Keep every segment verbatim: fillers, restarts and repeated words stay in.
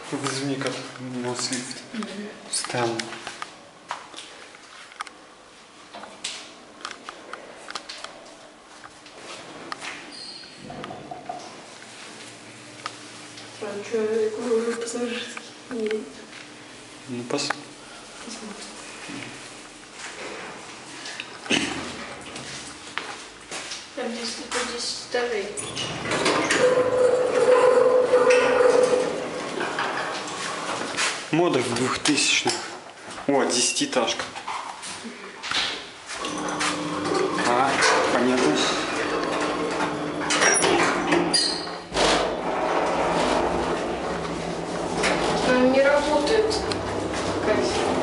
Вызови, как у него лифт. Встану. Странно, человек уже пассажирский едет. Ну, пос... Посмотрим. Там здесь типа десять этажей. Мода в двухтысячных. О, десятиэтажка. А, понятно. Она не работает. Катя.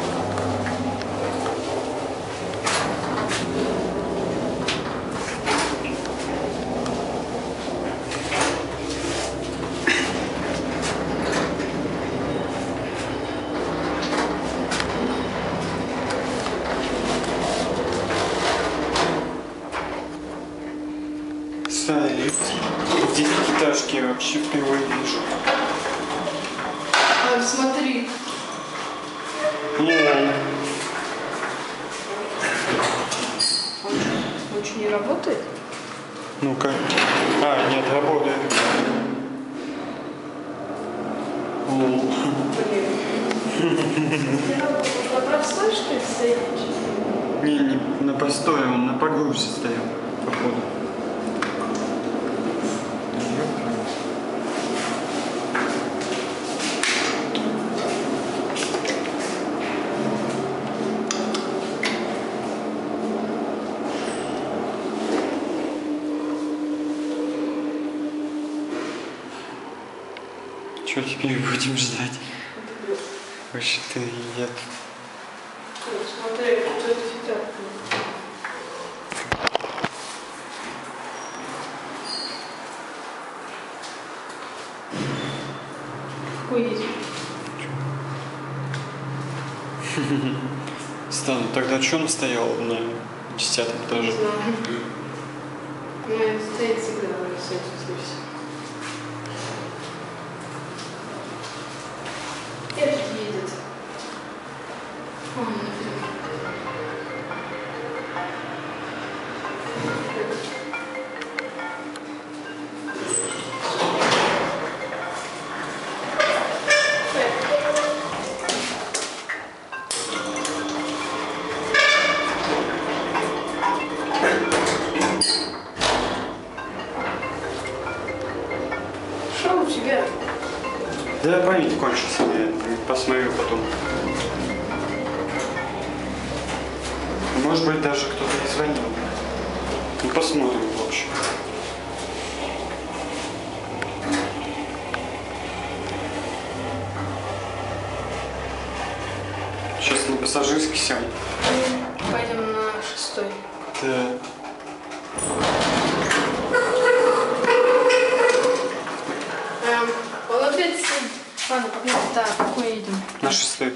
Старый лифт. В десятиэтажке я вообще впервые вижу. А, смотри. Не. Он очень не работает? Ну-ка. А, нет, работает. Блин. Не работает. На простой, что ли, стоит? Не, не на постое, он на погрузке стоял, походу. Что теперь будем ждать? Вообще ты нет. Смотри, что это фитар. Какой есть? Странно, тогда что он стоял на десятом Не этаже? знаю. Ну, это стоит всегда на десятом этаже. Опять едет. О, что у тебя? Да, память кончится, я посмотрю потом. Может быть, даже кто-то и звонил. Ну, посмотрим, в общем. Сейчас на пассажирский сядем. Пойдем на шестой. Да. Эм, вот ответь. Ладно, погнали. Так, какой едем? На шестой.